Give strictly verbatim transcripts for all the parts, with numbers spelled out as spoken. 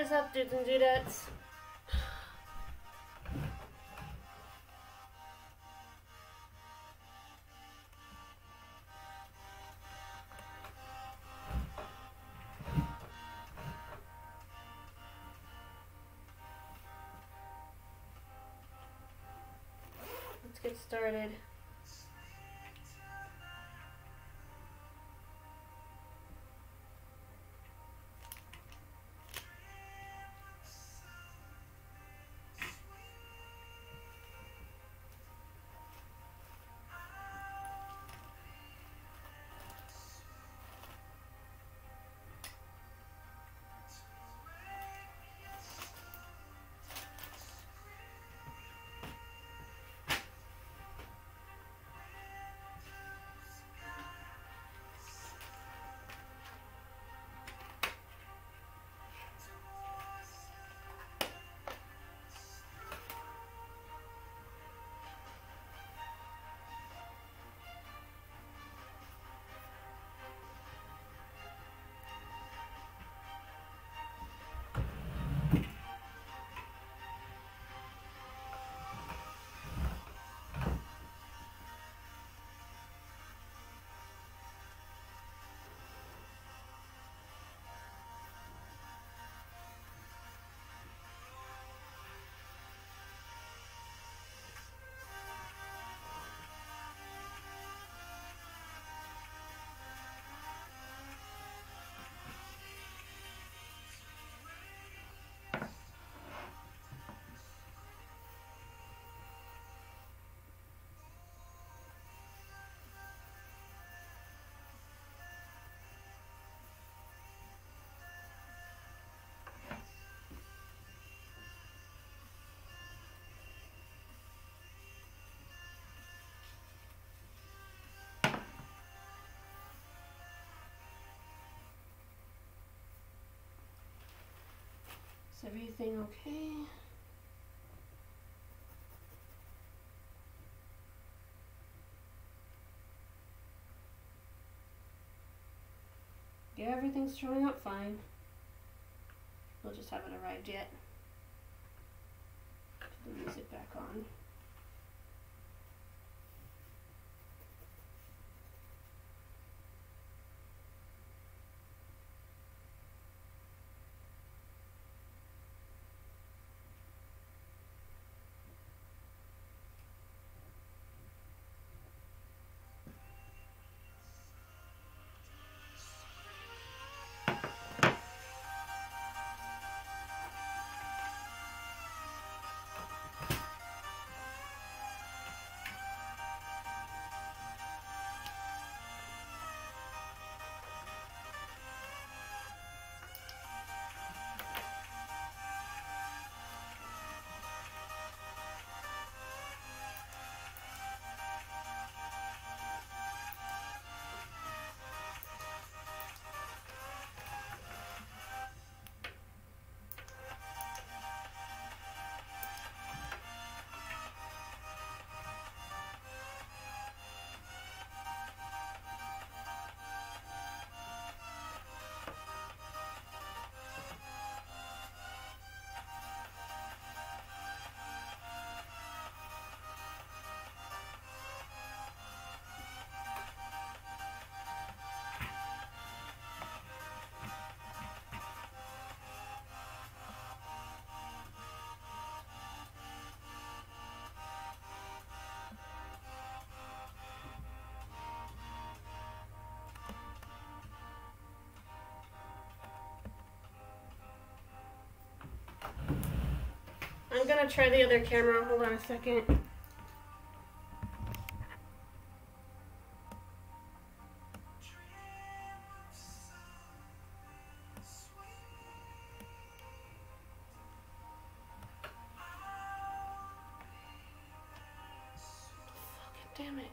is up, dudes and dudettes? Let's get started. Is everything okay? Yeah, everything's showing up fine. We'll just haven't arrived yet. Put the music back on. I'm gonna try the other camera. Hold on a second. Fucking damn it.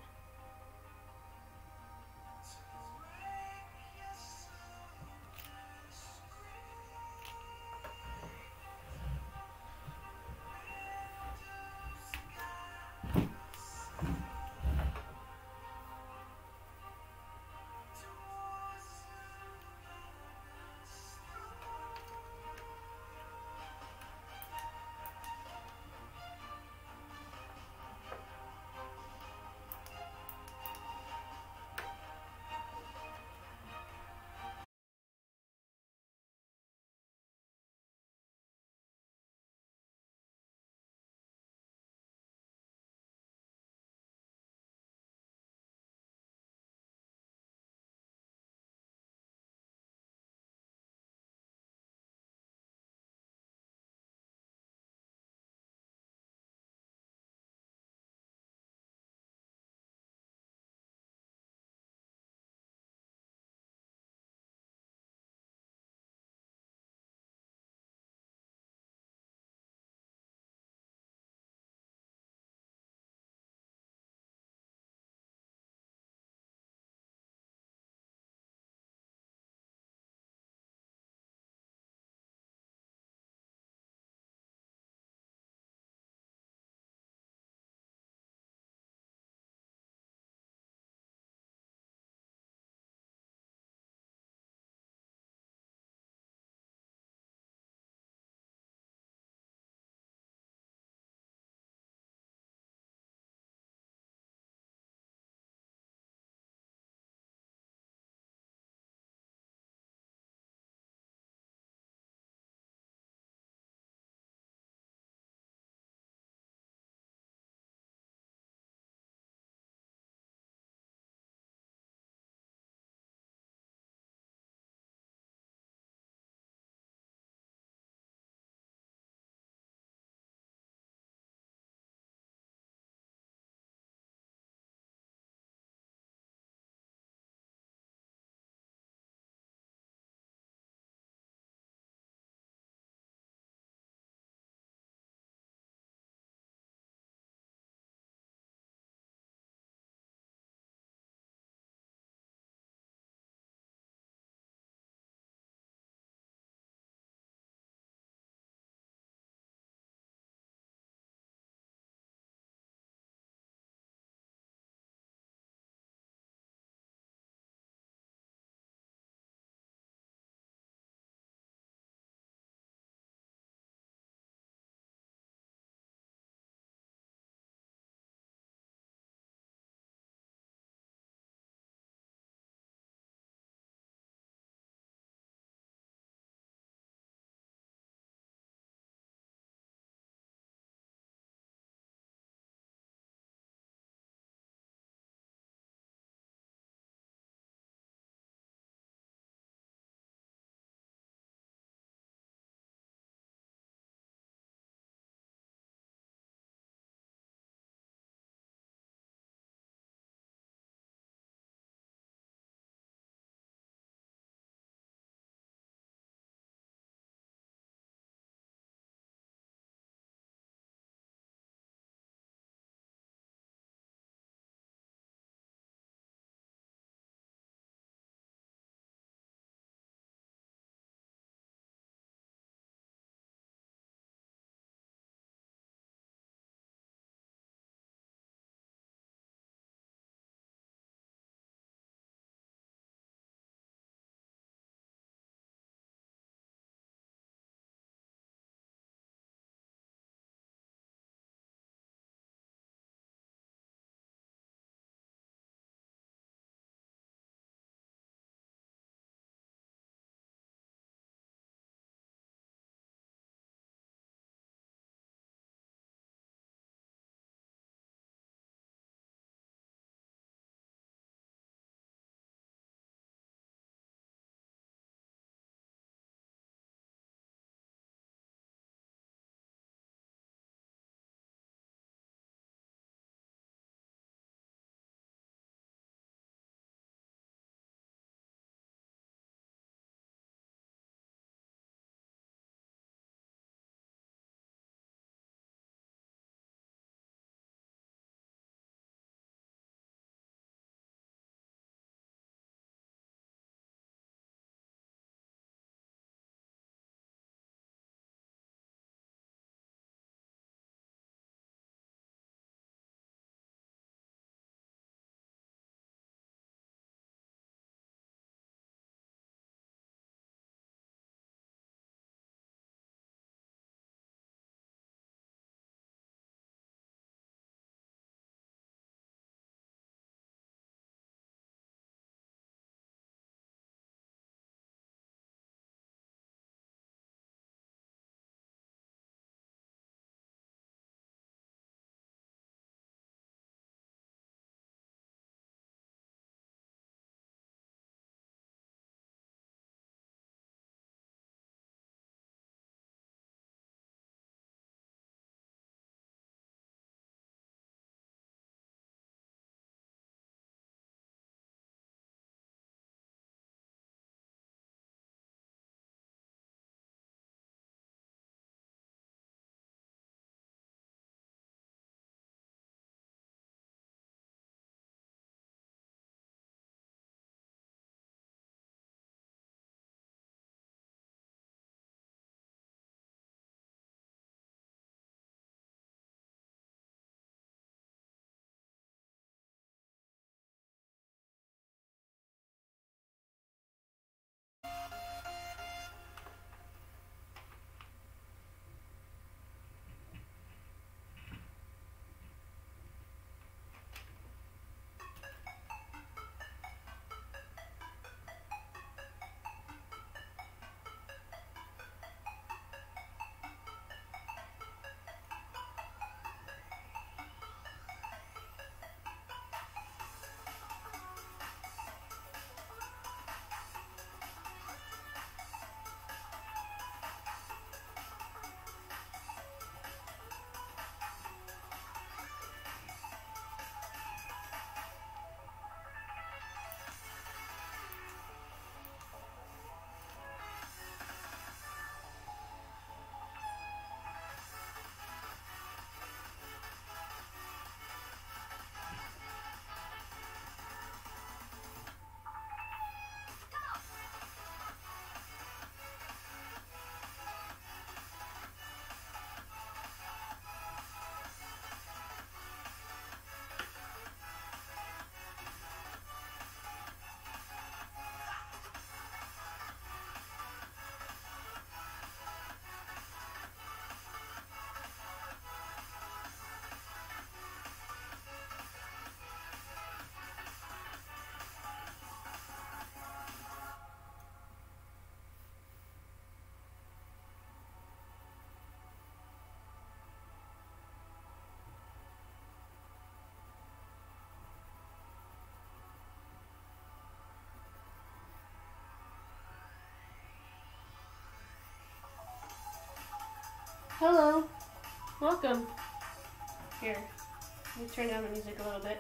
Hello. Welcome. Here. Let me turn down the music a little bit.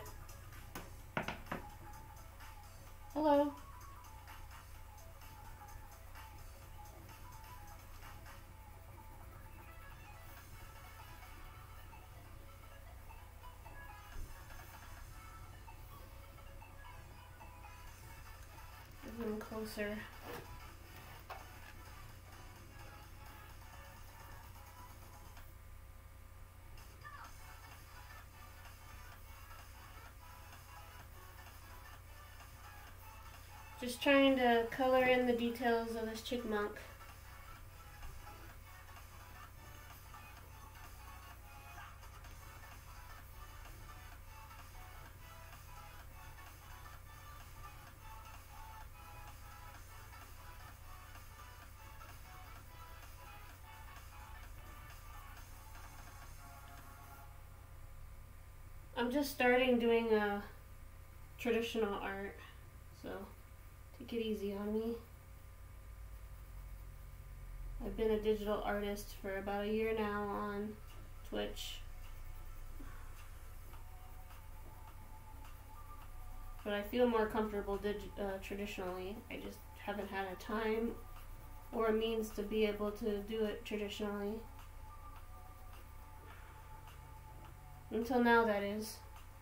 Hello. Zoom closer. Just trying to color in the details of this chickmunk. I'm just starting doing a traditional art, so take it easy on me. I've been a digital artist for about a year now on Twitch. But I feel more comfortable dig uh, traditionally. I just haven't had a time or a means to be able to do it traditionally. Until now, that is.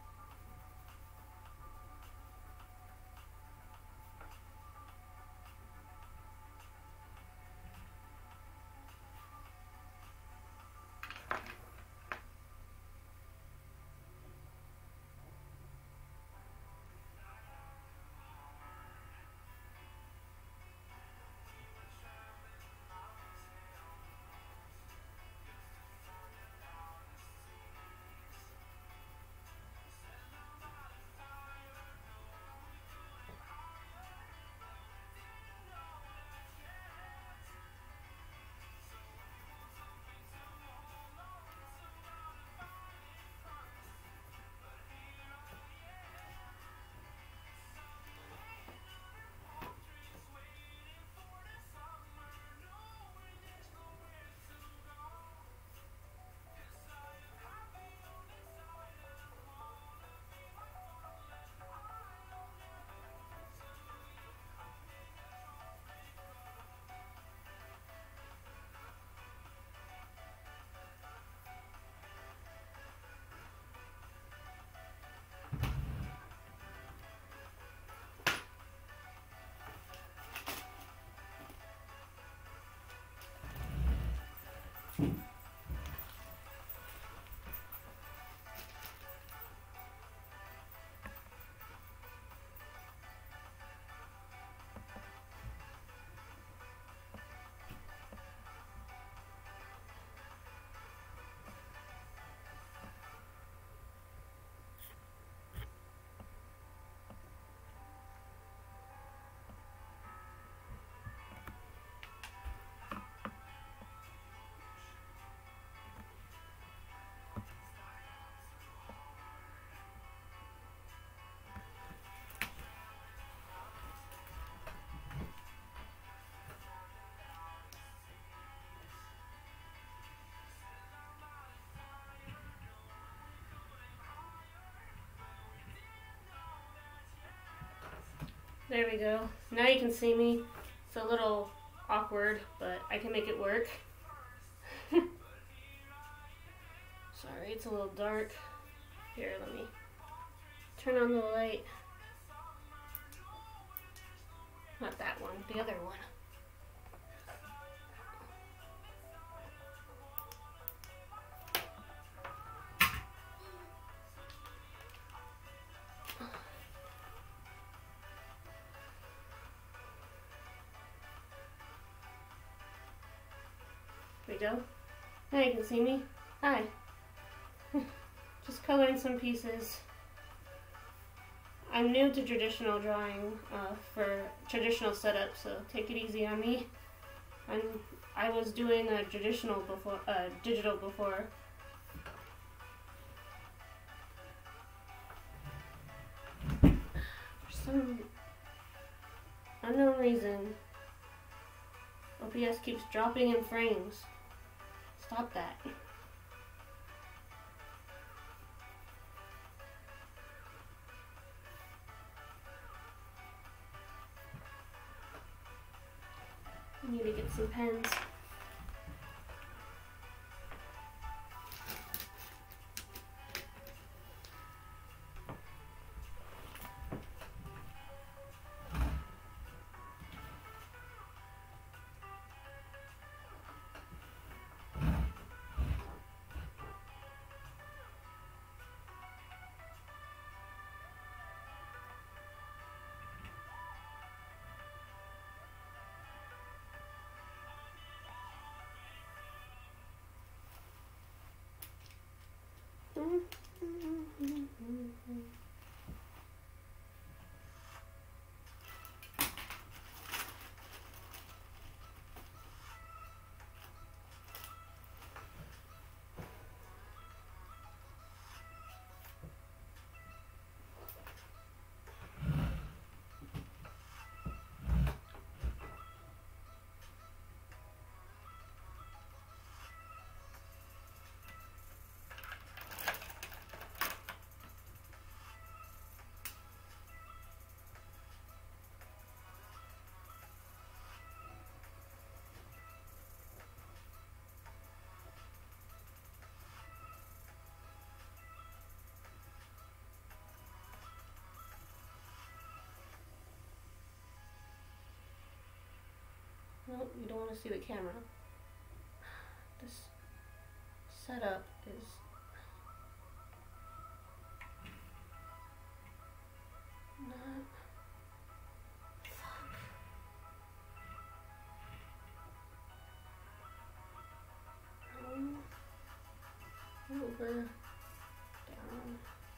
There we go. Now you can see me. It's a little awkward, but I can make it work. Sorry, it's a little dark. Here, let me turn on the light. Not that one, the other one. There we go. Now you can see me. Hi. Just coloring some pieces. I'm new to traditional drawing uh, for traditional setup, so take it easy on me. I'm, I was doing a traditional before, uh, digital before. For some unknown reason, O B S keeps dropping in frames. It's Stop that. I need to get some pens. No, you don't want to see the camera. This setup is not... Fuck. Um, over, down.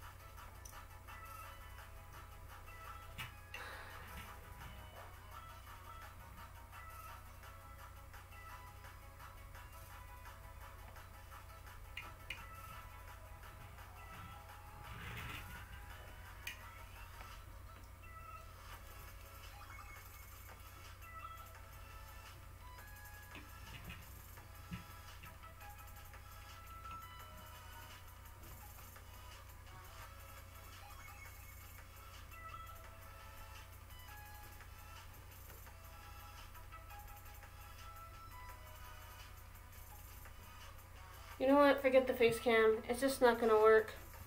You know what? Forget the face cam. It's just not gonna work.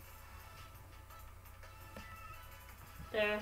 There.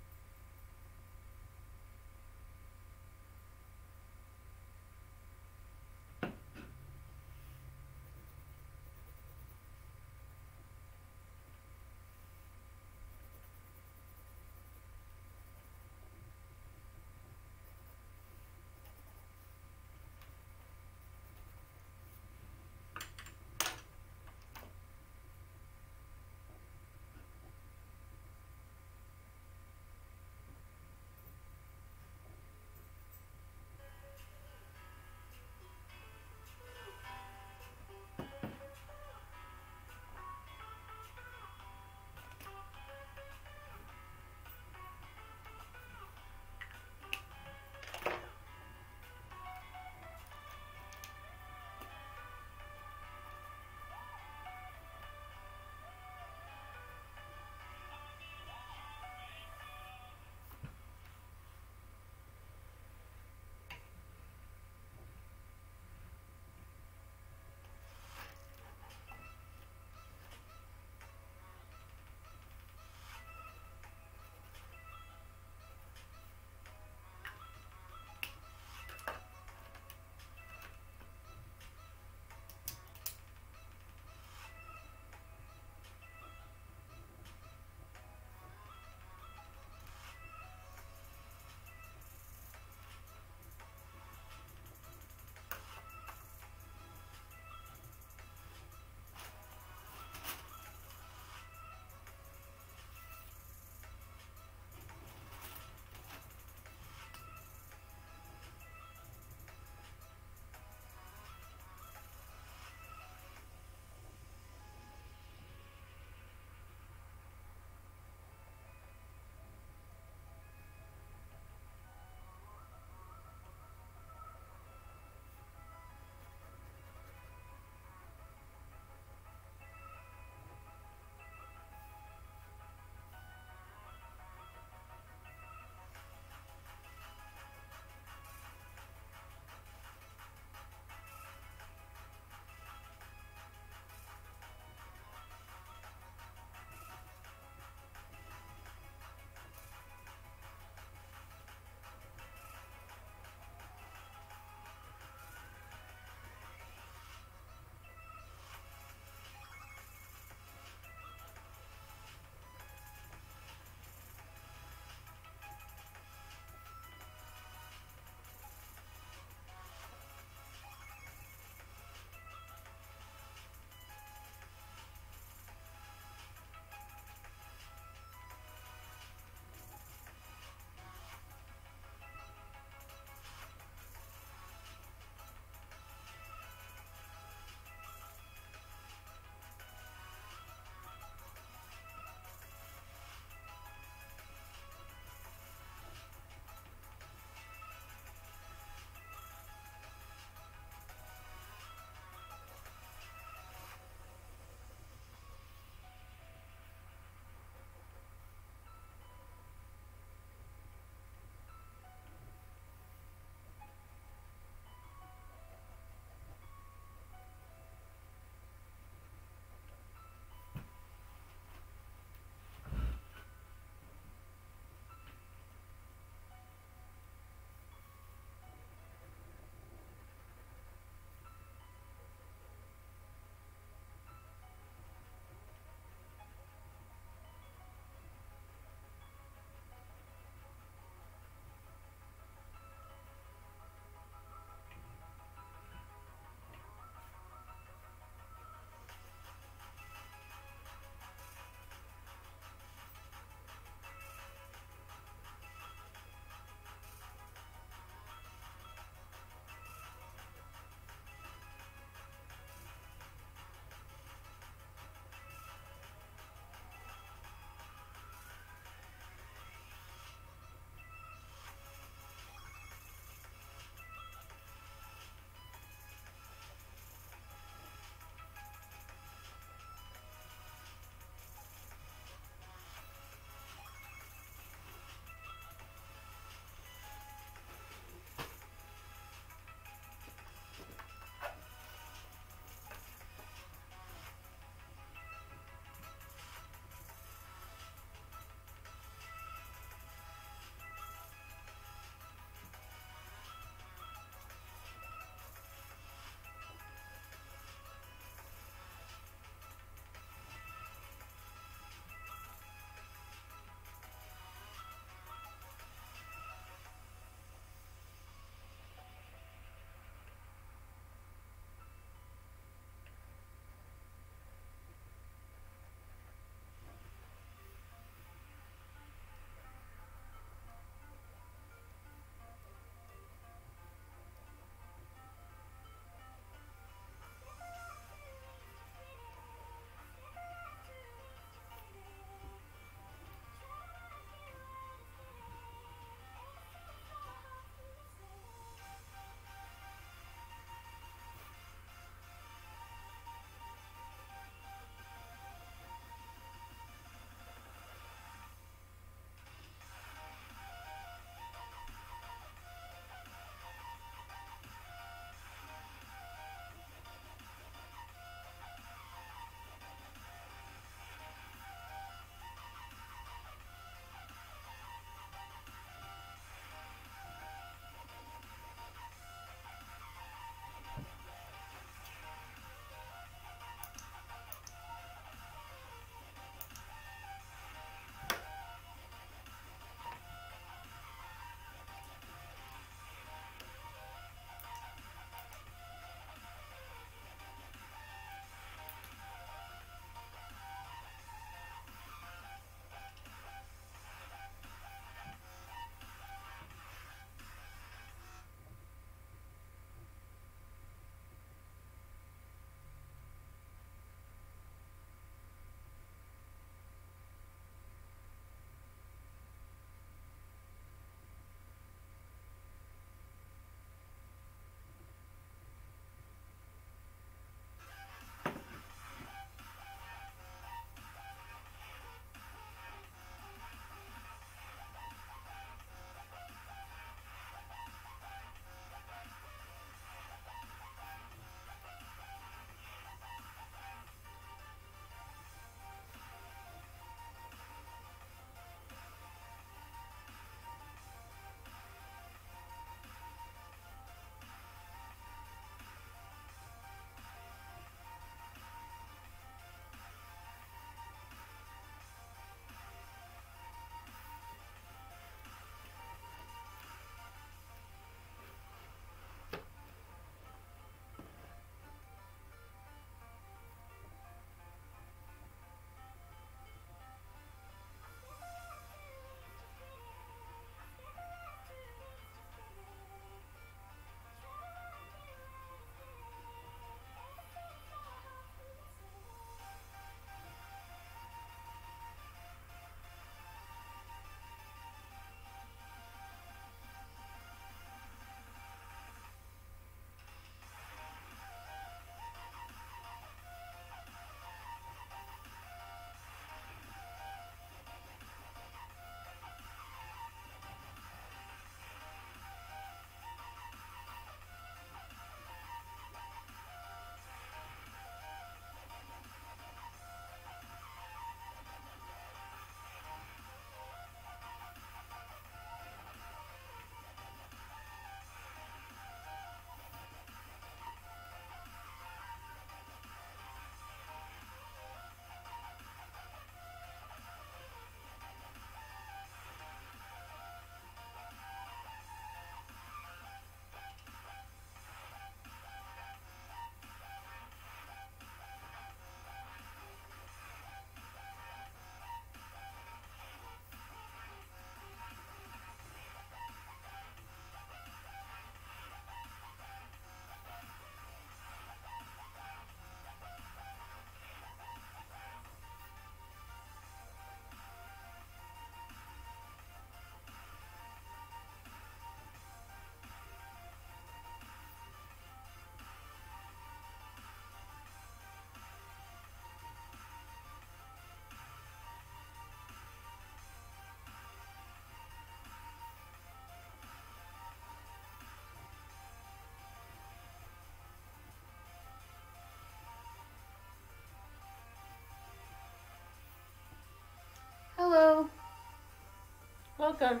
welcome.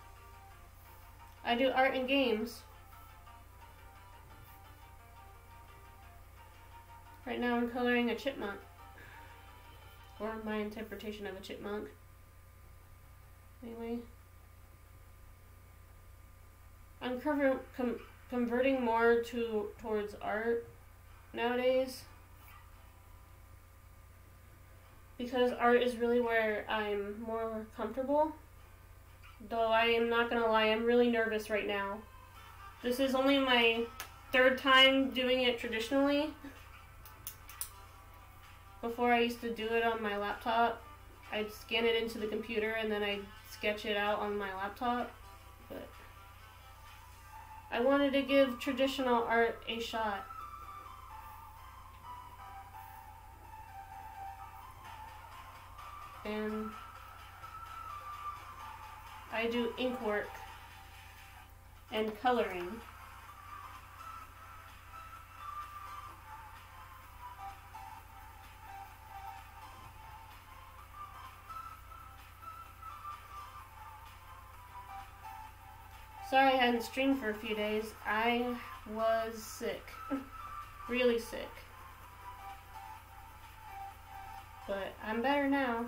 I do art and games. Right now I'm coloring a chipmunk. Or my interpretation of a chipmunk. Anyway. I'm com com converting more to towards art nowadays. Because art is really where I'm more comfortable. Though I am not gonna lie, I'm really nervous right now. This is only my third time doing it traditionally. Before I used to do it on my laptop. I'd scan it into the computer and then I'd sketch it out on my laptop. But I wanted to give traditional art a shot. And I do ink work and coloring. Sorry I hadn't streamed for a few days. I was sick. Really sick. But I'm better now.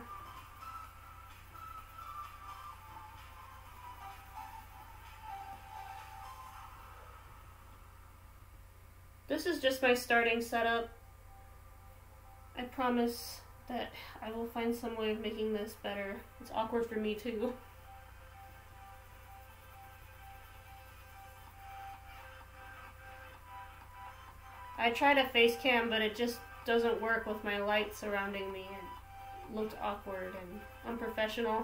This is just my starting setup. I promise that I will find some way of making this better. It's awkward for me too. I tried a face cam, but it just doesn't work with my light surrounding me. It looked awkward and unprofessional.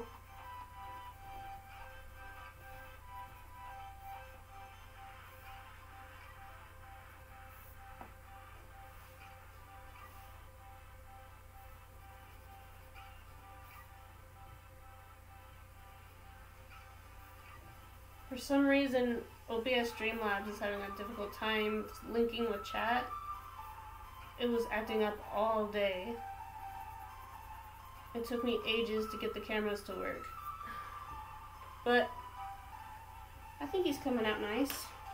For some reason, O B S Streamlabs is having a difficult time linking with chat. It was acting up all day. It took me ages to get the cameras to work. But I think he's coming out nice.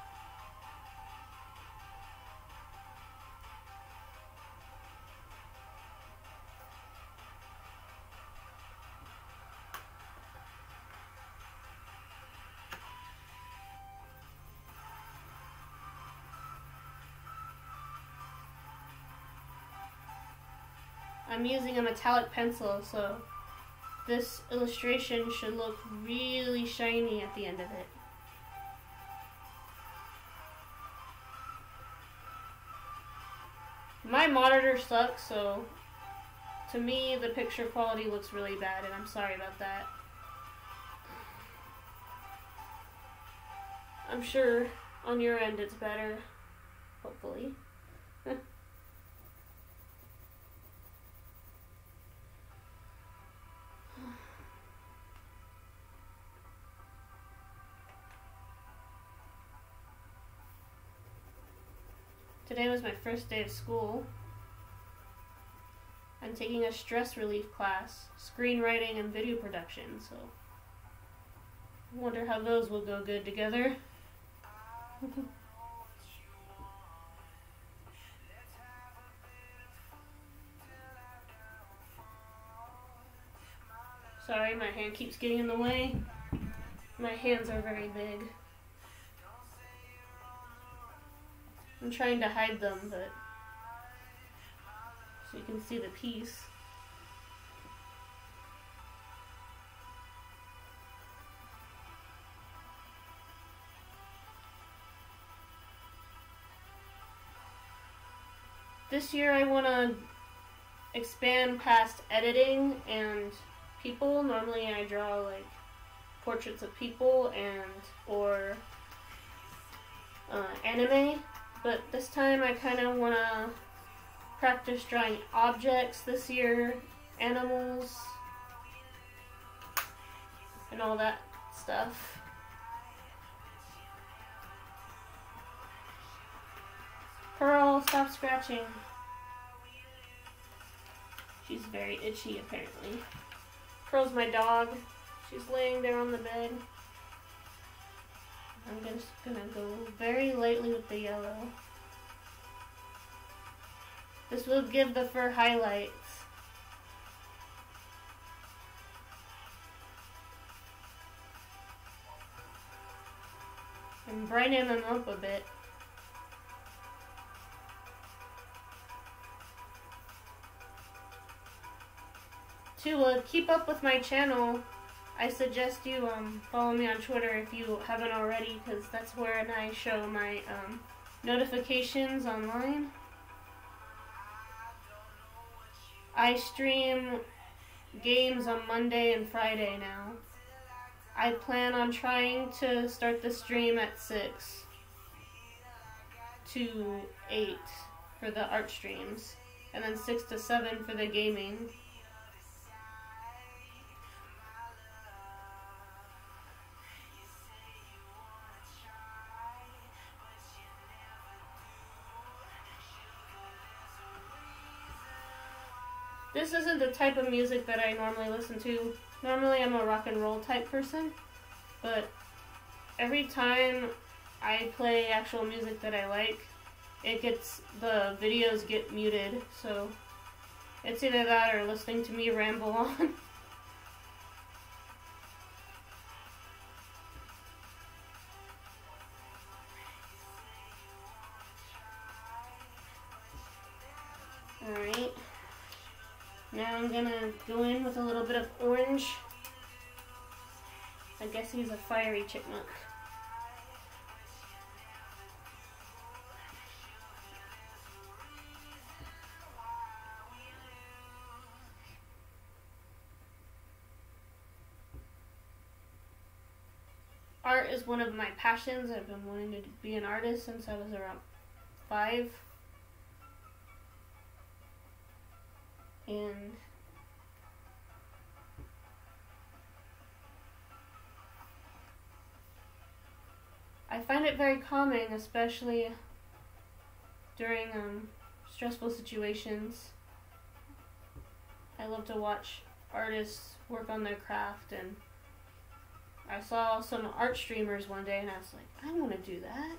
I'm using a metallic pencil, so this illustration should look really shiny at the end of it. My monitor sucks, so to me the picture quality looks really bad, and I'm sorry about that. I'm sure on your end it's better, hopefully. Today was my first day of school. I'm taking a stress relief class, screenwriting and video production, so I wonder how those will go good together. Sorry, my hand keeps getting in the way. My hands are very big. I'm trying to hide them, but so you can see the piece. This year I want to expand past editing and people. Normally I draw like portraits of people and or uh, anime. But this time I kind of want to practice drawing objects this year, animals, and all that stuff. Pearl, stop scratching. She's very itchy apparently. Pearl's my dog. She's laying there on the bed. I'm just gonna go very lightly with the yellow. This will give the fur highlights. And brighten them up a bit. To uh, keep up with my channel, I suggest you um, follow me on Twitter if you haven't already, because that's where I show my um, notifications online. I stream games on Monday and Friday now. I plan on trying to start the stream at six to eight for the art streams, and then six to seven for the gaming. This isn't the type of music that I normally listen to. Normally I'm a rock and roll type person, but every time I play actual music that I like, it gets, the videos get muted, so it's either that or listening to me ramble on. Alright. Now I'm gonna go in with a little bit of orange. I guess he's a fiery chipmunk. Art is one of my passions. I've been wanting to be an artist since I was around five. And I find it very calming, especially during um, stressful situations. I love to watch artists work on their craft, and I saw some art streamers one day and I was like, I want to do that.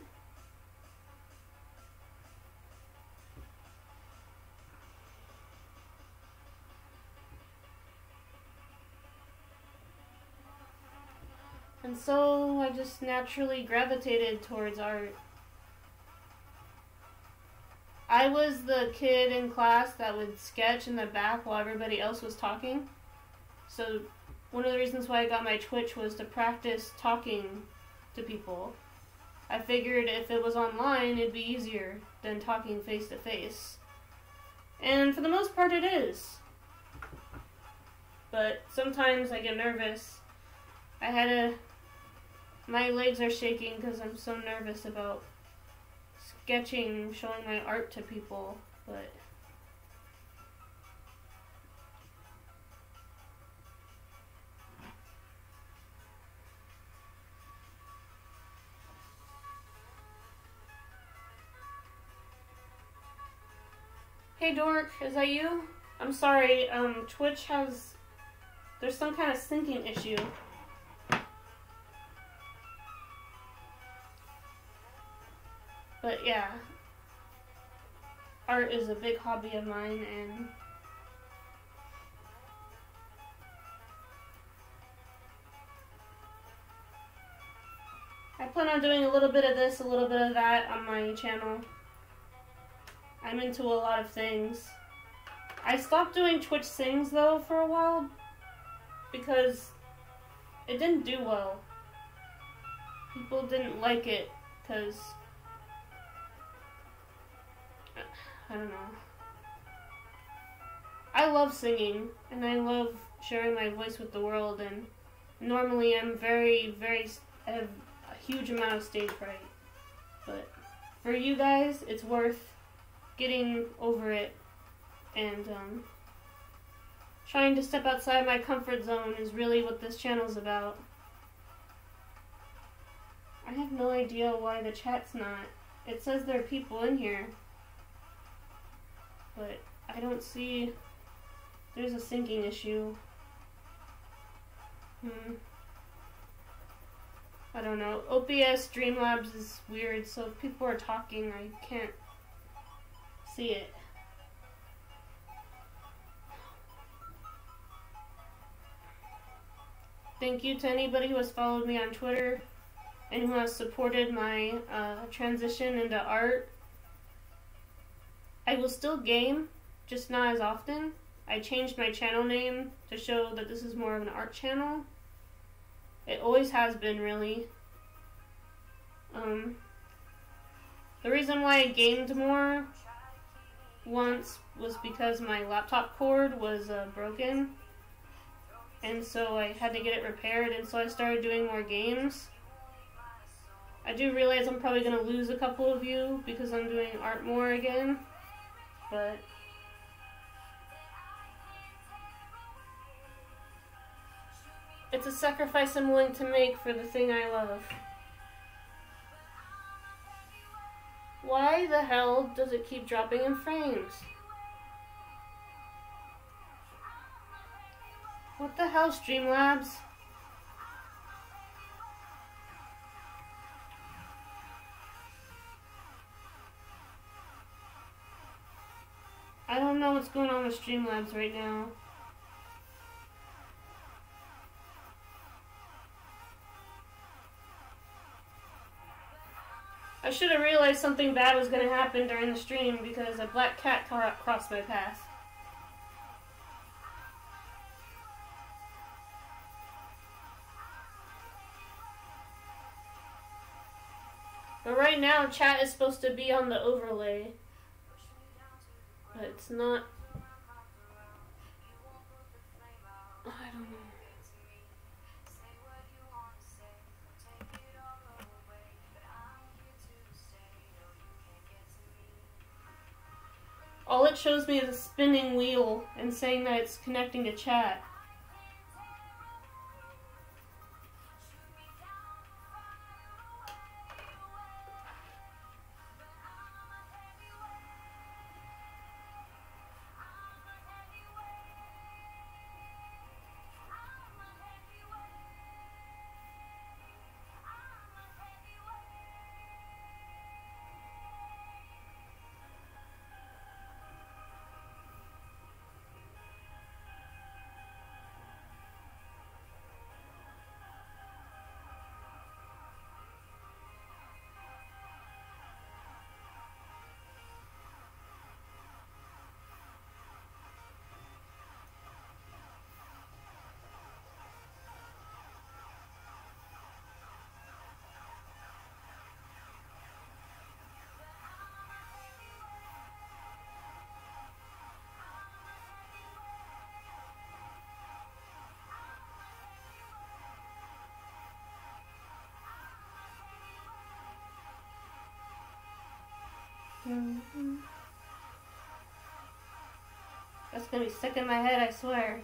And so I just naturally gravitated towards art. I was the kid in class that would sketch in the back while everybody else was talking. So one of the reasons why I got my Twitch was to practice talking to people. I figured if it was online, it'd be easier than talking face to face. And for the most part it is. But sometimes I get nervous. I had a... My legs are shaking because I'm so nervous about sketching, showing my art to people, but... Hey Dork, is that you? I'm sorry, um, Twitch has... There's some kind of syncing issue. But yeah, art is a big hobby of mine, and I plan on doing a little bit of this, a little bit of that on my channel. I'm into a lot of things. I stopped doing Twitch Sings though for a while because it didn't do well. People didn't like it because I don't know. I love singing, and I love sharing my voice with the world, and normally I'm very, very, I have a huge amount of stage fright. But for you guys, it's worth getting over it, and um, trying to step outside my comfort zone is really what this channel's about. I have no idea why the chat's not. It says there are people in here, but I don't see, there's a syncing issue. Hmm. I don't know. O B S Streamlabs is weird, so if people are talking, I can't see it. Thank you to anybody who has followed me on Twitter and who has supported my uh, transition into art. I will still game, just not as often. I changed my channel name to show that this is more of an art channel. It always has been, really. Um, the reason why I gamed more once was because my laptop cord was uh, broken. And so I had to get it repaired, and so I started doing more games. I do realize I'm probably going to lose a couple of you because I'm doing art more again, but it's a sacrifice I'm willing to make for the thing I love. Why the hell does it keep dropping in frames? What the hell, Streamlabs? I don't know what's going on with Streamlabs right now. I should have realized something bad was going to happen during the stream because a black cat crossed my path. But right now, chat is supposed to be on the overlay. But it's not. I don't know. All it shows me is a spinning wheel and saying that it's connecting to chat. Mm-hmm. That's gonna be stuck in my head, I swear.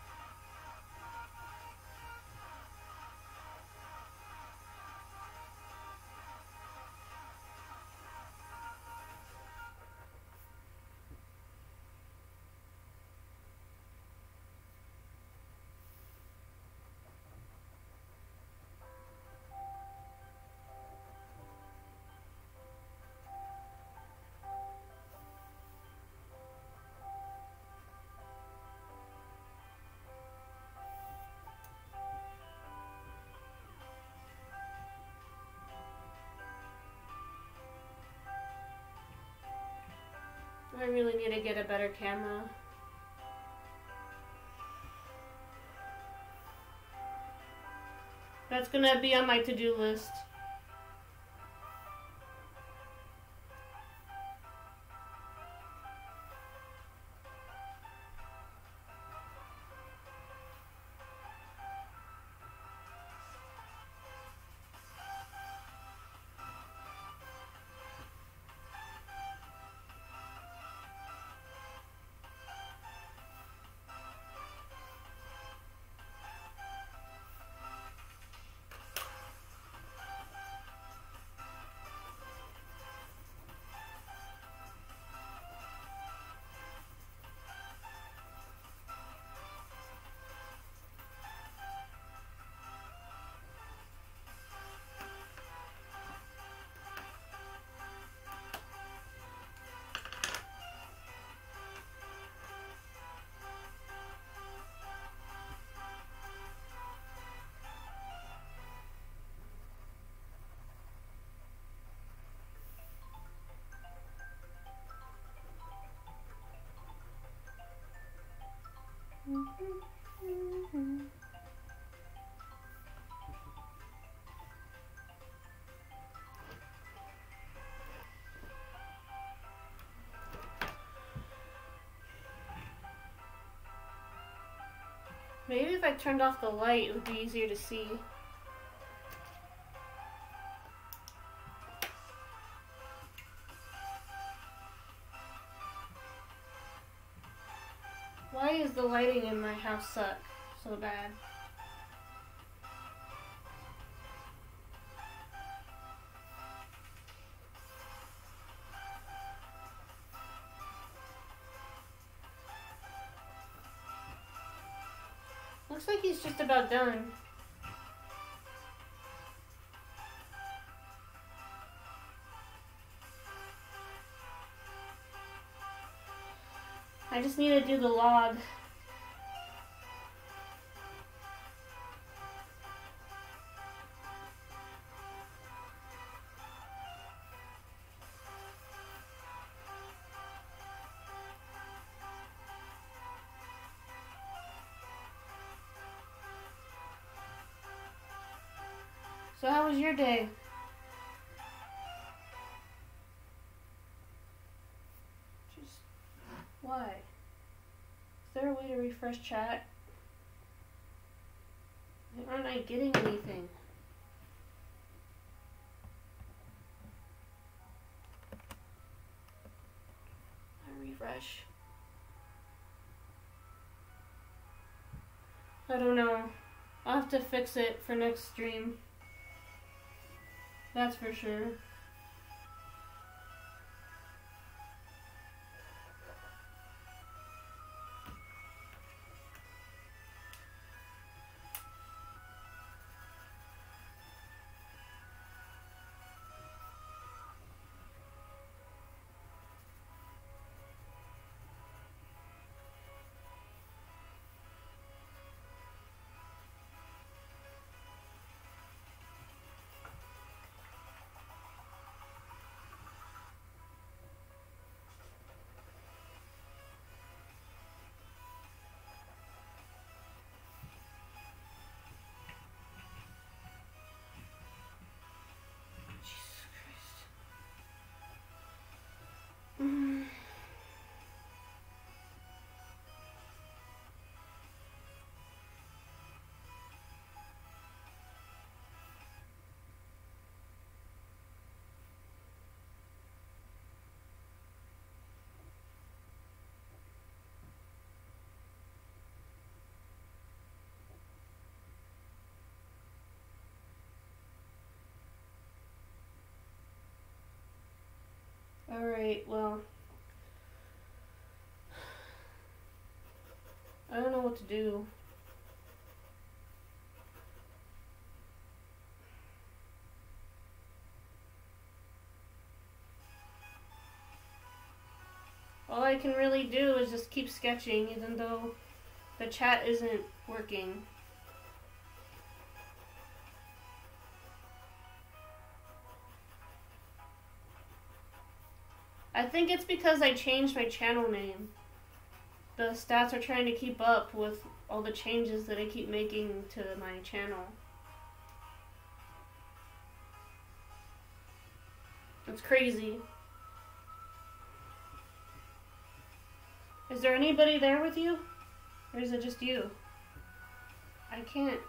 I really need to get a better camera. That's gonna be on my to-do list. Maybe if I turned off the light, it would be easier to see. Why is the lighting in my house suck so bad? Looks like he's just about done. I just need to do the log. So how was your day? Just, why? Is there a way to refresh chat? Why aren't I getting anything? I refresh. I don't know. I'll have to fix it for next stream. That's for sure. Mm. Alright, well, I don't know what to do. All I can really do is just keep sketching, even though the chat isn't working. I think it's because I changed my channel name. The stats are trying to keep up with all the changes that I keep making to my channel. It's crazy. Is there anybody there with you? Or is it just you? I can't.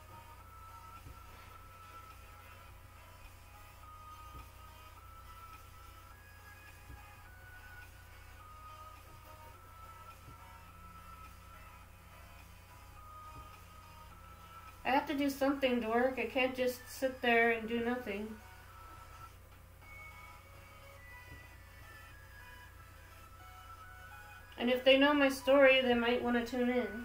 I have to do something to work. I can't just sit there and do nothing. And if they know my story, they might want to tune in.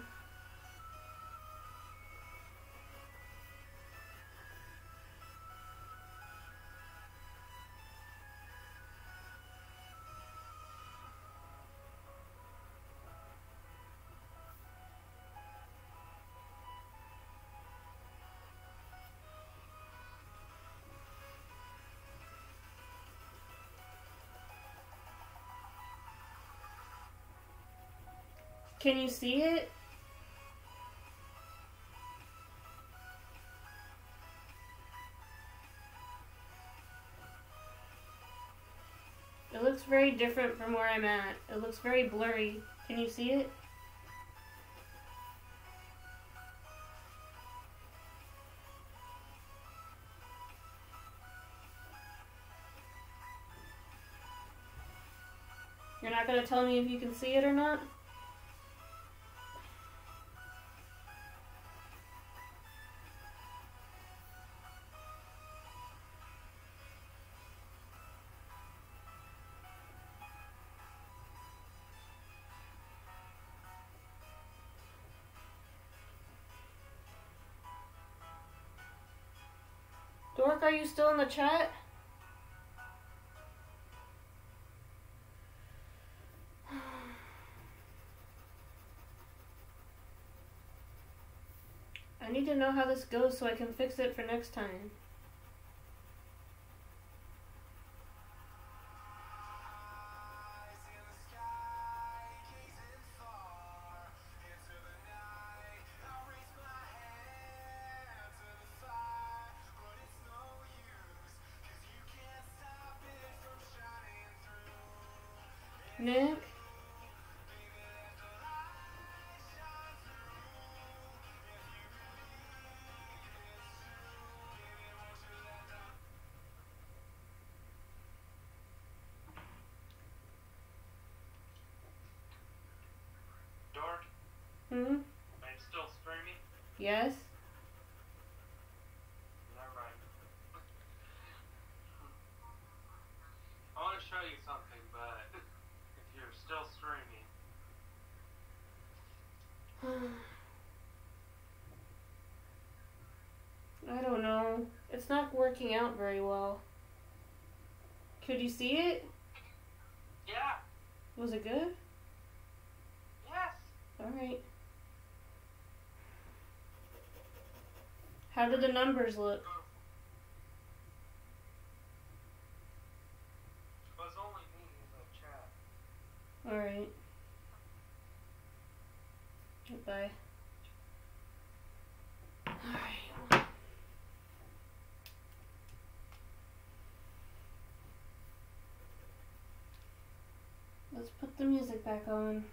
Can you see it? looks very different from where I'm at. It looks very blurry. Can you see it? You're not going to tell me if you can see it or not? Dork, are you still in the chat? I need to know how this goes so I can fix it for next time. Nick? Dork? Hmm? Are you still streaming? Yes? Alright. I want to show you something, but if you're still streaming. I don't know. It's not working out very well. Could you see it? Yeah. Was it good? Yes. Alright. How do the numbers look? It was only me in the chat. Alright. Goodbye. Alright. Let's put the music back on.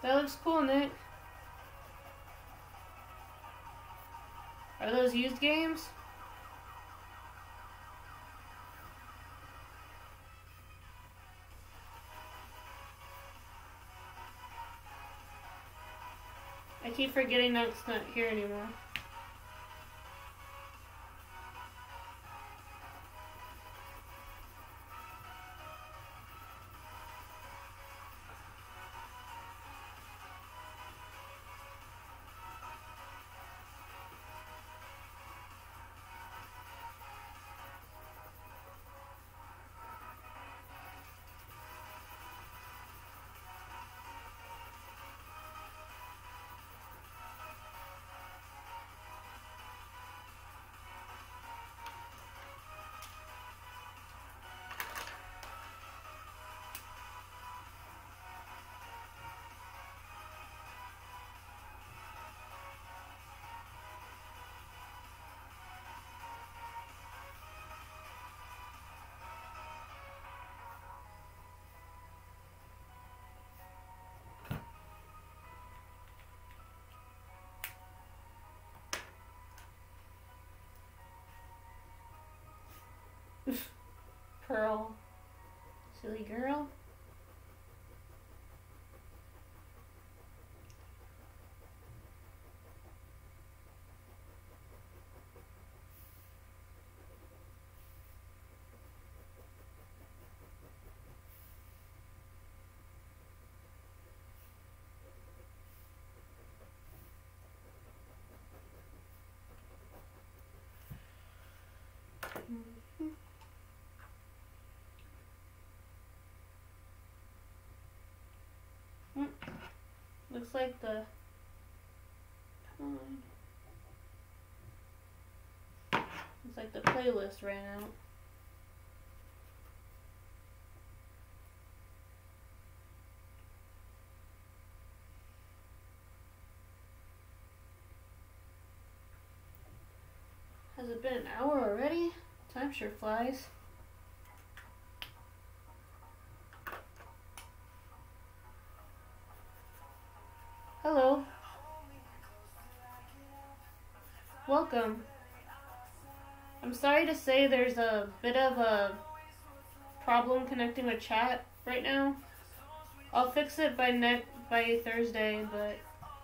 That looks cool, Nick. Are those used games? I keep forgetting that it's not here anymore. Pearl. Silly girl. Mm-hmm. Mm. Looks like the... Come on. Looks like the playlist ran out. Has it been an hour already? Time sure flies. Hello. Welcome. I'm sorry to say there's a bit of a problem connecting with chat right now. I'll fix it by next by Thursday, but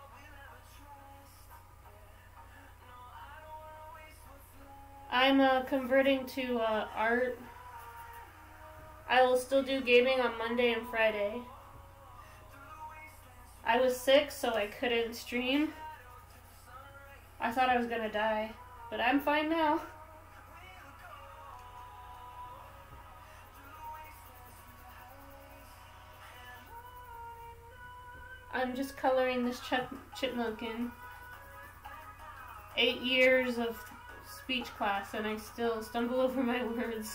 I'm uh, converting to uh, art. I will still do gaming on Monday and Friday. I was sick, so I couldn't stream. I thought I was gonna die, but I'm fine now. I'm just coloring this chip chipmunk in. Eight years of speech class and I still stumble over my words.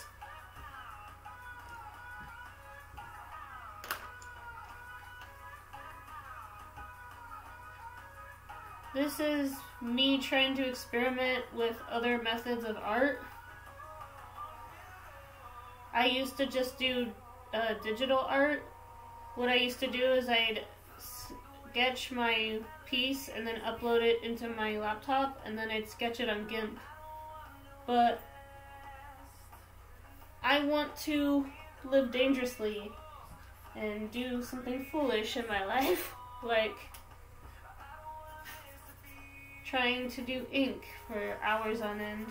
This is me trying to experiment with other methods of art. I used to just do uh, digital art. What I used to do is I'd sketch my piece and then upload it into my laptop and then I'd sketch it on GIMP. But I want to live dangerously and do something foolish in my life, like trying to do ink for hours on end.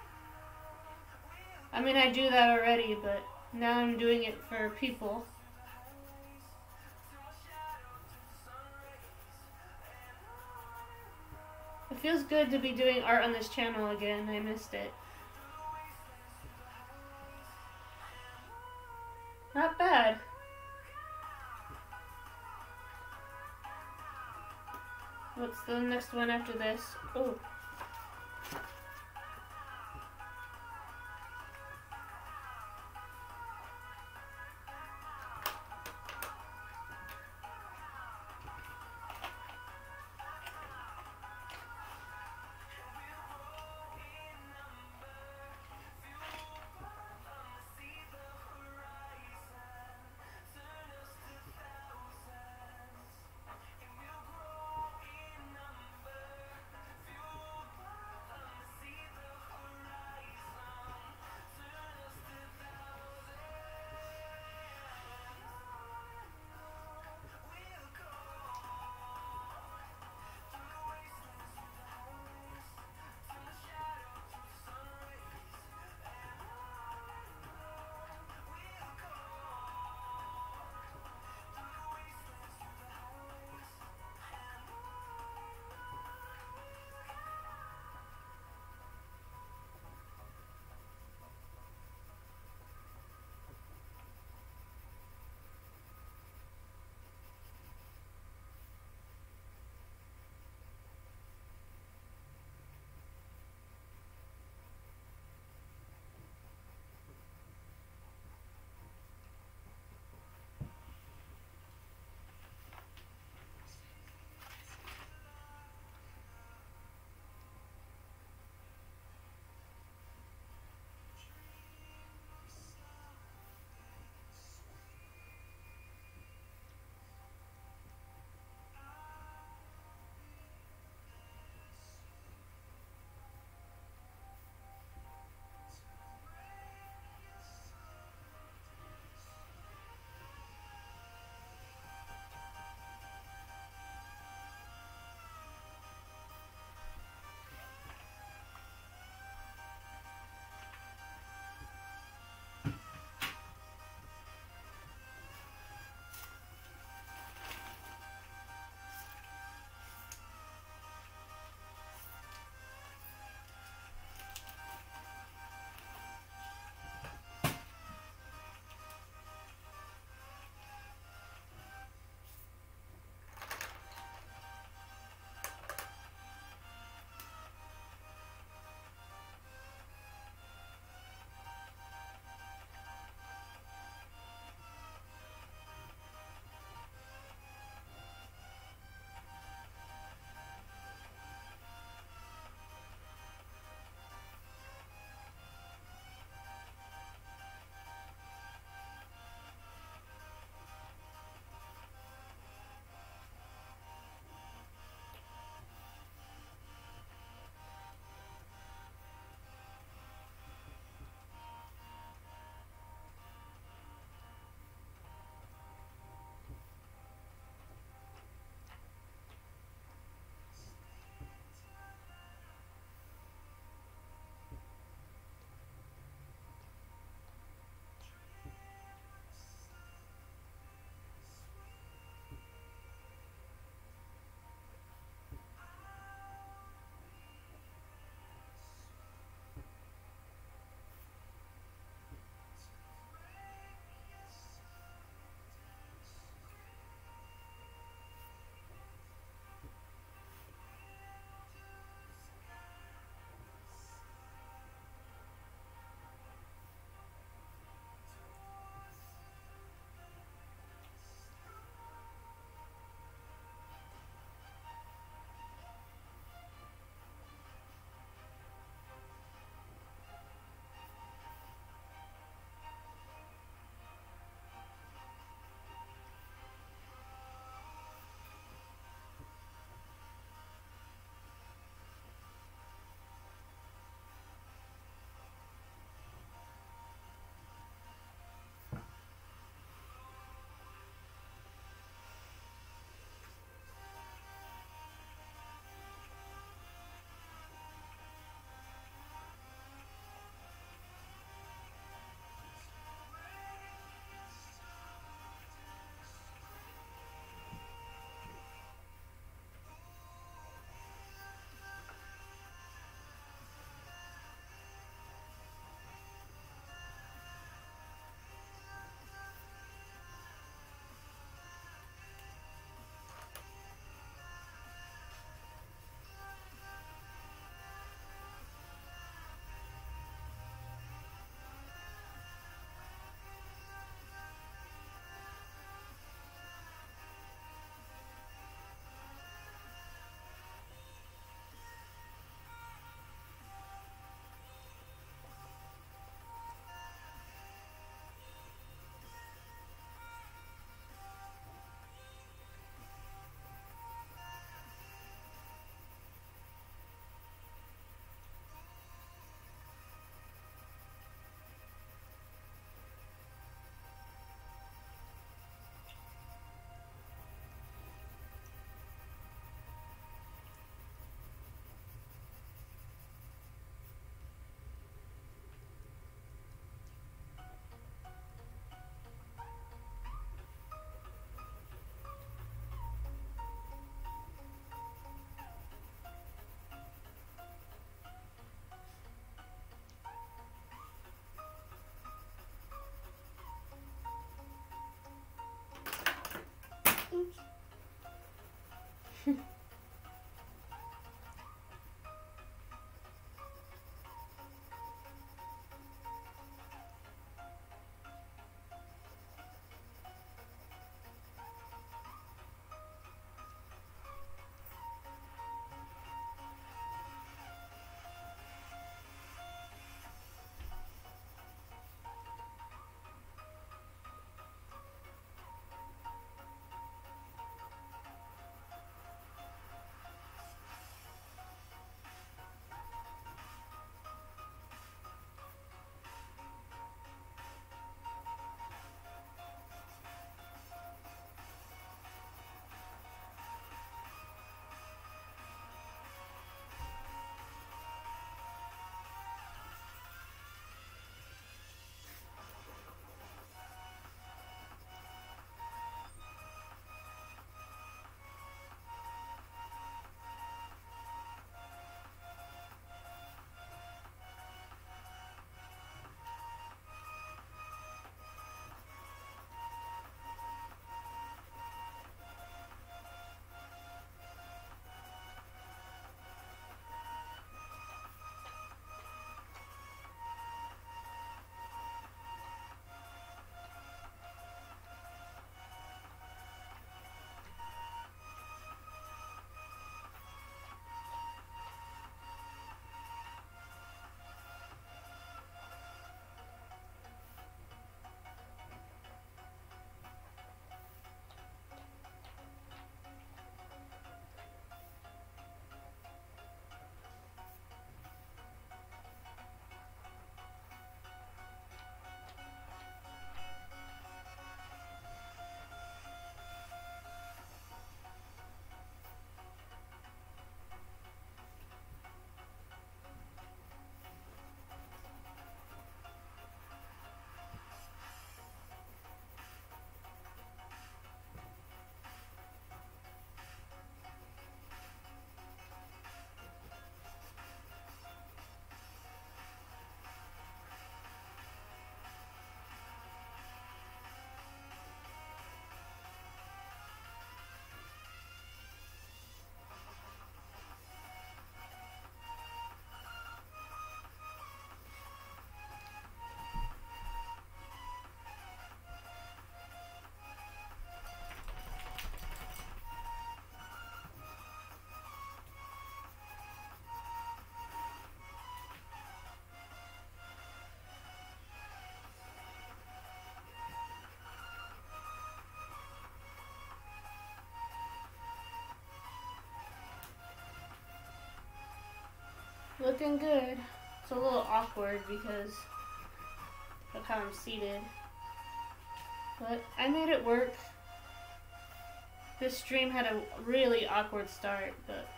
I mean, I do that already, but now I'm doing it for people. It feels good to be doing art on this channel again. I missed it. Not bad. What's the next one after this? Oh. Looking good. It's a little awkward because of how I'm seated. But I made it work. This stream had a really awkward start, but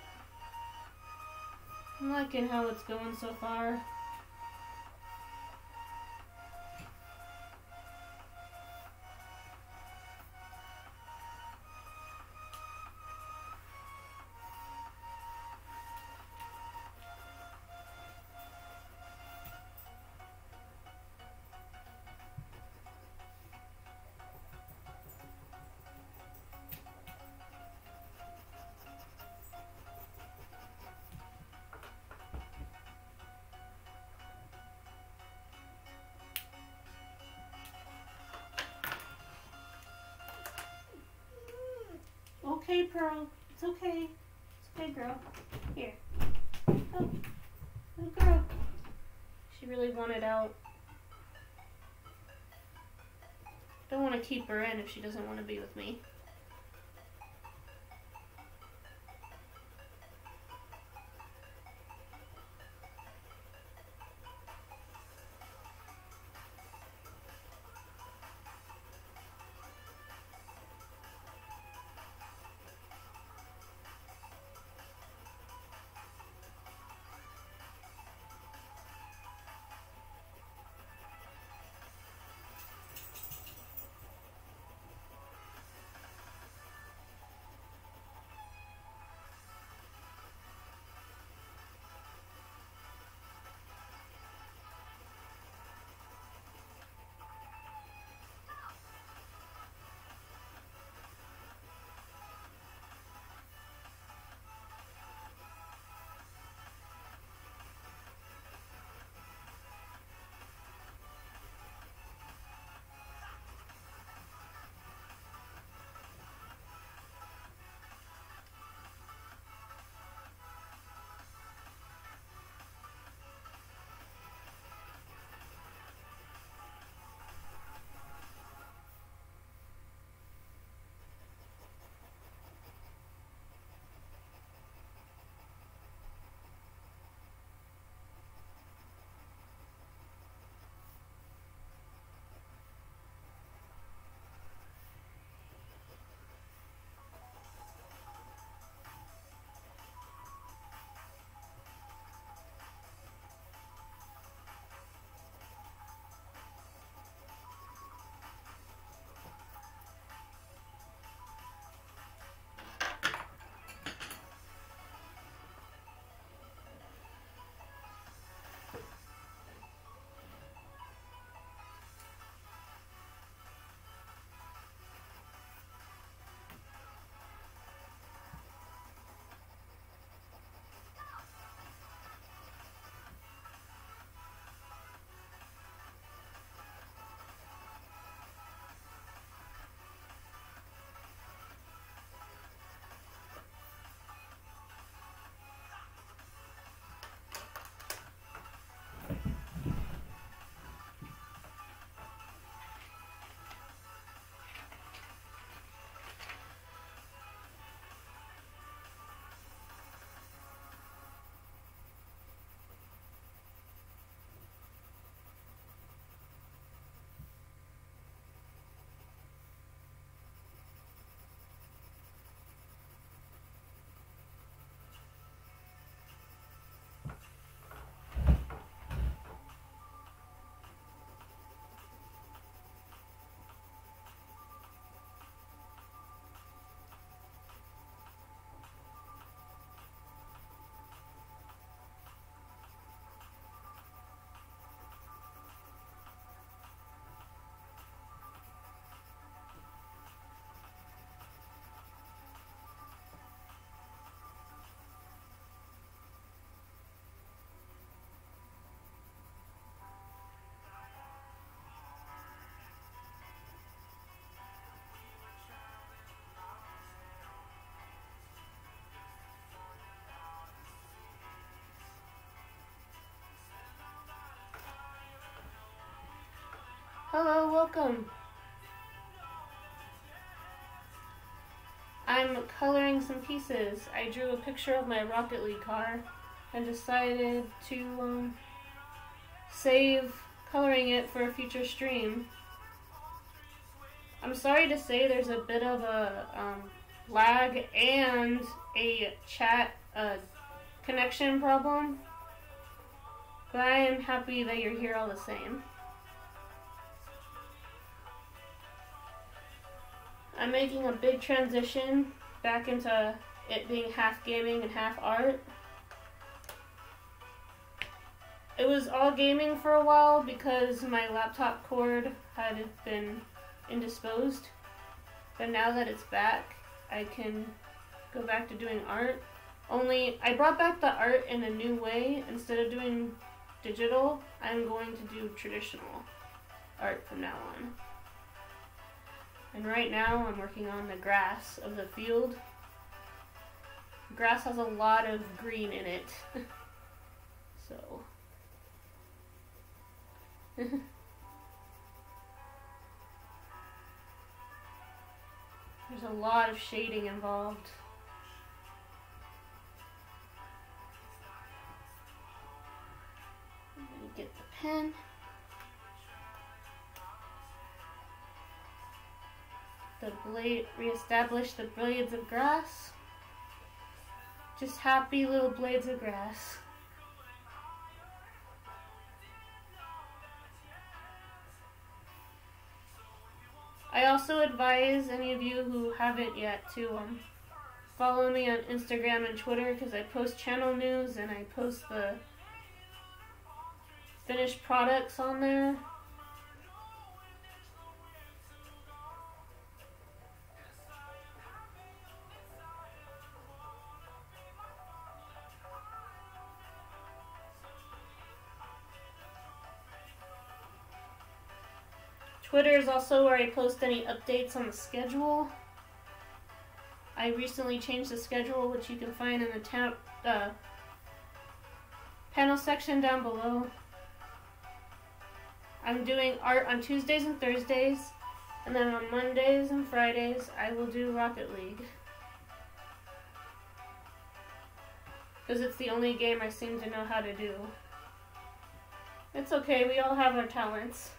I'm liking how it's going so far. Okay, Pearl. It's okay. It's okay, girl. Here. Oh, little girl. She really wanted out. Don't want to keep her in if she doesn't want to be with me. Hello, welcome. I'm coloring some pieces. I drew a picture of my Rocket League car I decided to um, save coloring it for a future stream. I'm sorry to say there's a bit of a um, lag and a chat uh, connection problem, but I am happy that you're here all the same. I'm making a big transition back into it being half gaming and half art. It was all gaming for a while because my laptop cord had been indisposed, but now that it's back, I can go back to doing art. Only, I brought back the art in a new way. Instead of doing digital, I'm going to do traditional art from now on. And right now, I'm working on the grass of the field. The grass has a lot of green in it, so... There's a lot of shading involved. I'm gonna get the pen. The blade, reestablish the blades of grass. Just happy little blades of grass. I also advise any of you who haven't yet to um, follow me on Instagram and Twitter, because I post channel news and I post the finished products on there. Twitter is also where I post any updates on the schedule. I recently changed the schedule, which you can find in the tab, uh, panel section down below. I'm doing art on Tuesdays and Thursdays, and then on Mondays and Fridays I will do Rocket League. Because it's the only game I seem to know how to do. It's okay, we all have our talents.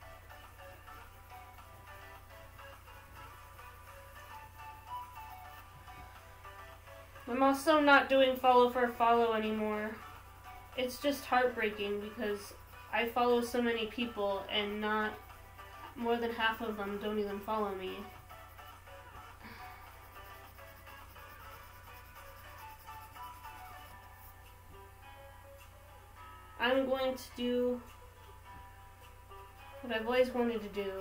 I'm also not doing follow for follow anymore. It's just heartbreaking because I follow so many people and not more than half of them don't even follow me. I'm going to do what I've always wanted to do.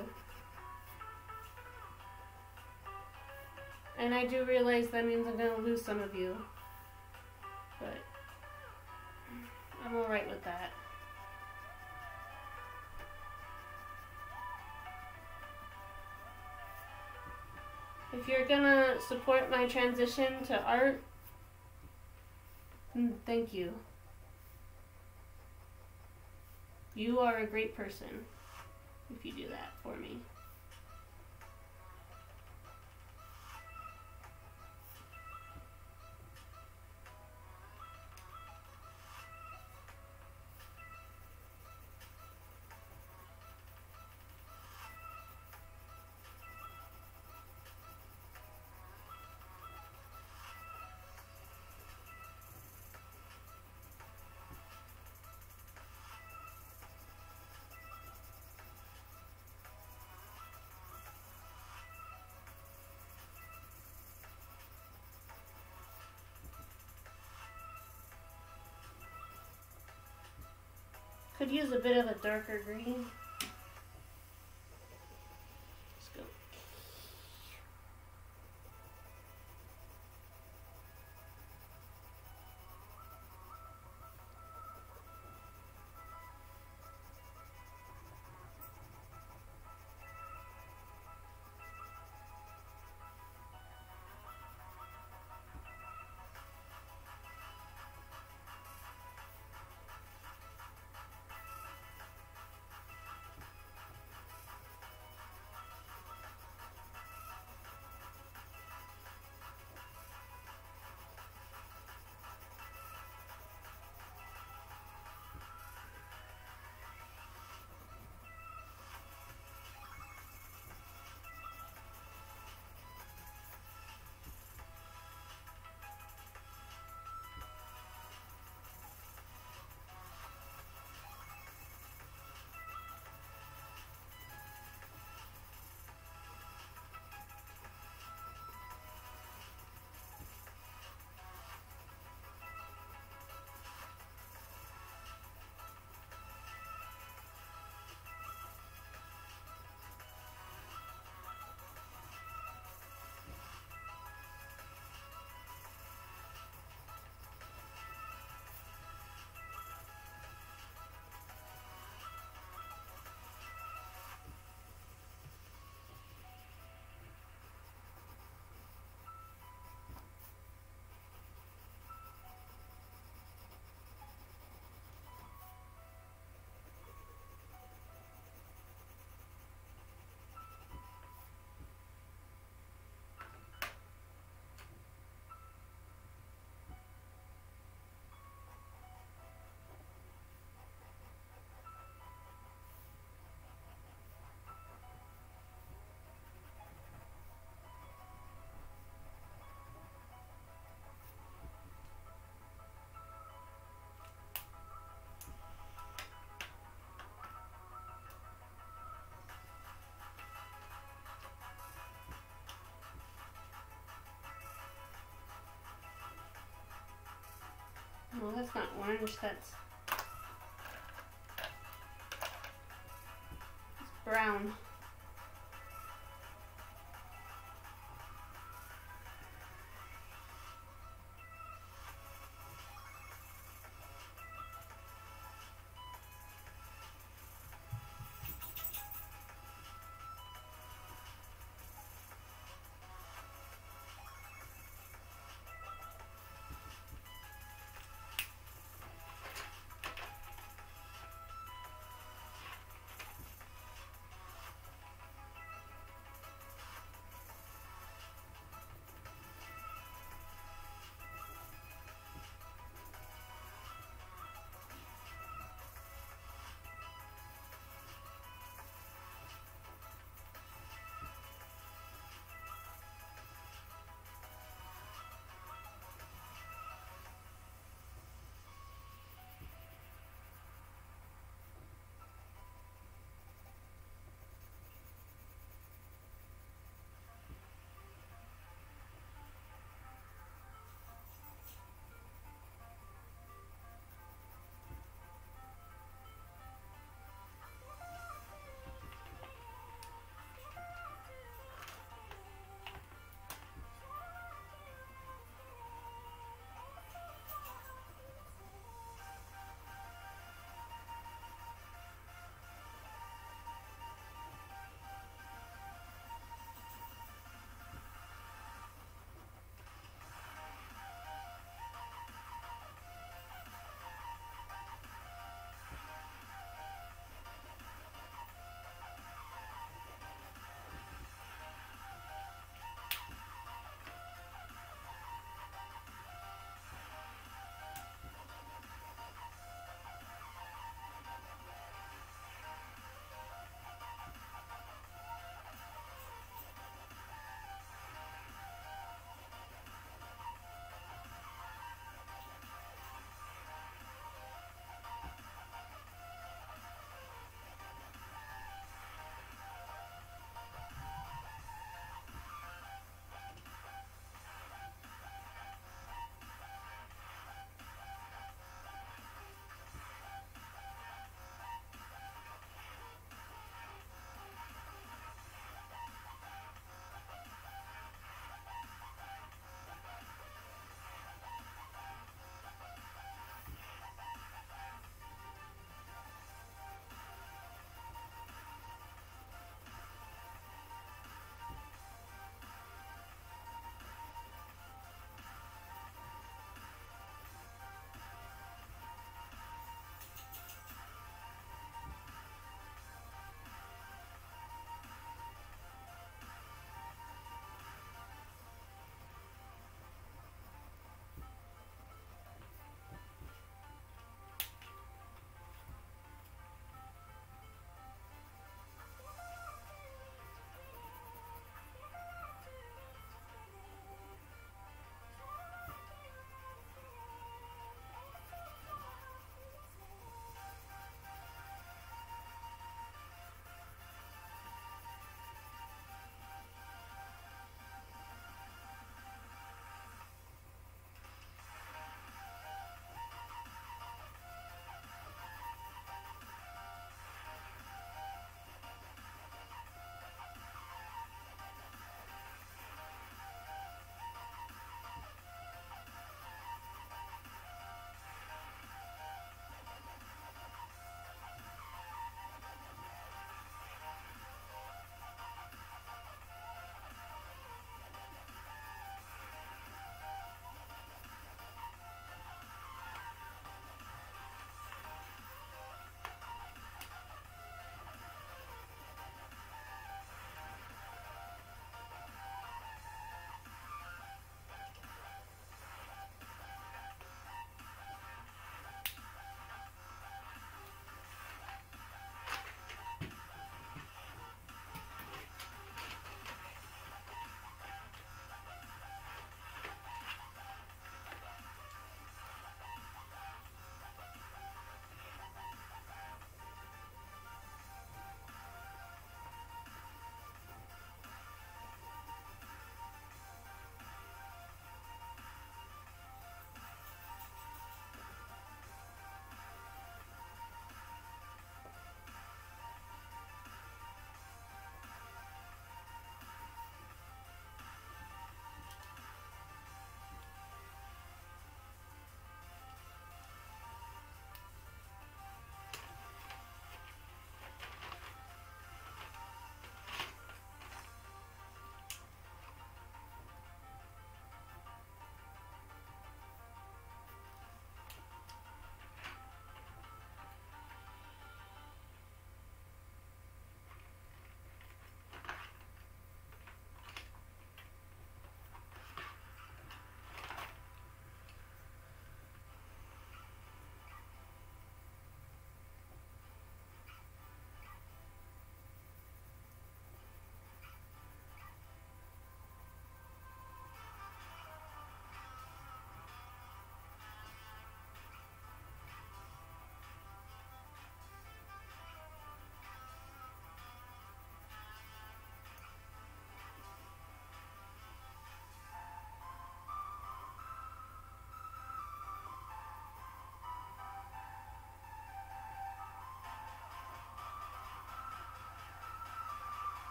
And I do realize that means I'm going to lose some of you. But I'm alright with that. If you're going to support my transition to art, then thank you. You are a great person if you do that for me. Could use a bit of a darker green. Let's go. Well, that's not orange, that's, that's brown.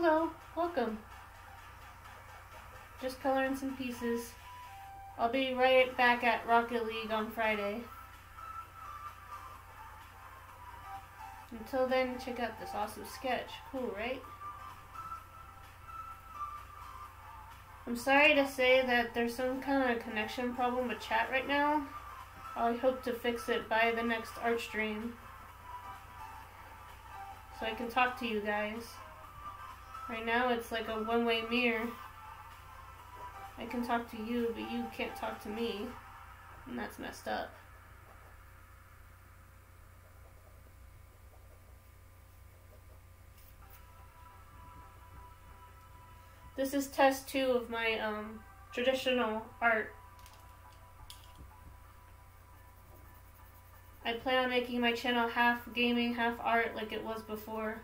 hello. Welcome. Just coloring some pieces. I'll be right back at Rocket League on Friday. Until then, check out this awesome sketch. Cool, right? I'm sorry to say that there's some kind of connection problem with chat right now. I hope to fix it by the next art stream, so I can talk to you guys. Right now it's like a one-way mirror. I can talk to you, but you can't talk to me, and that's messed up. This is test two of my um, traditional art. I plan on making my channel half gaming, half art like it was before.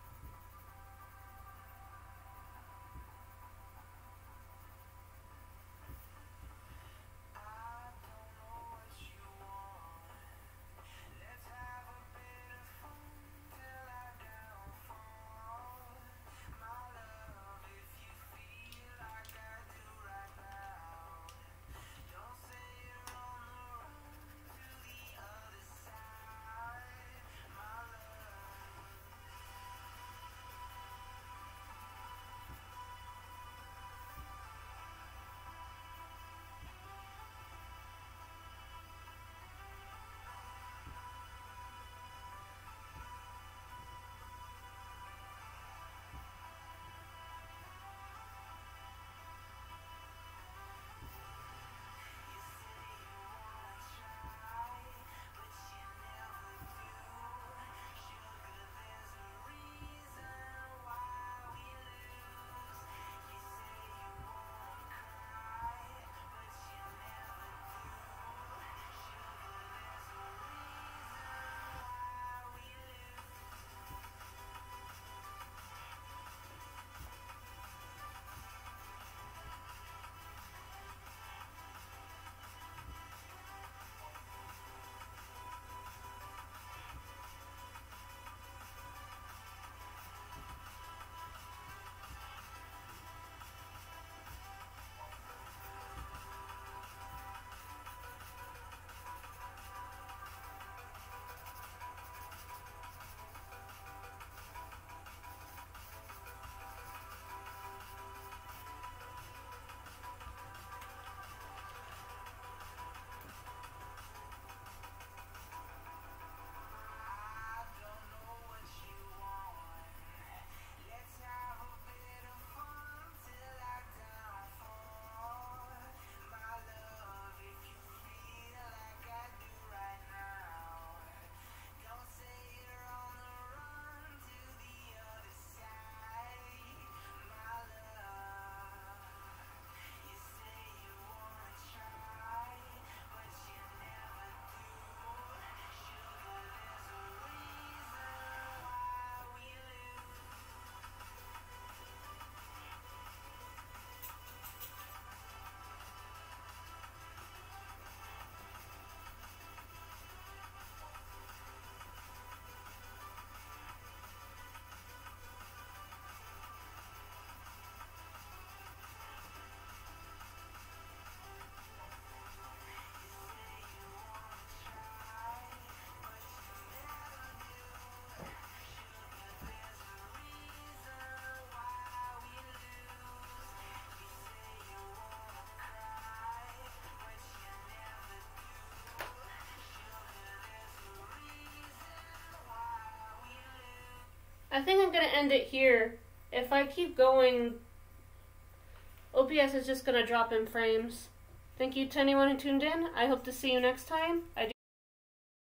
I think I'm going to end it here. If I keep going, O B S is just going to drop in frames. Thank you to anyone who tuned in. I hope to see you next time. I do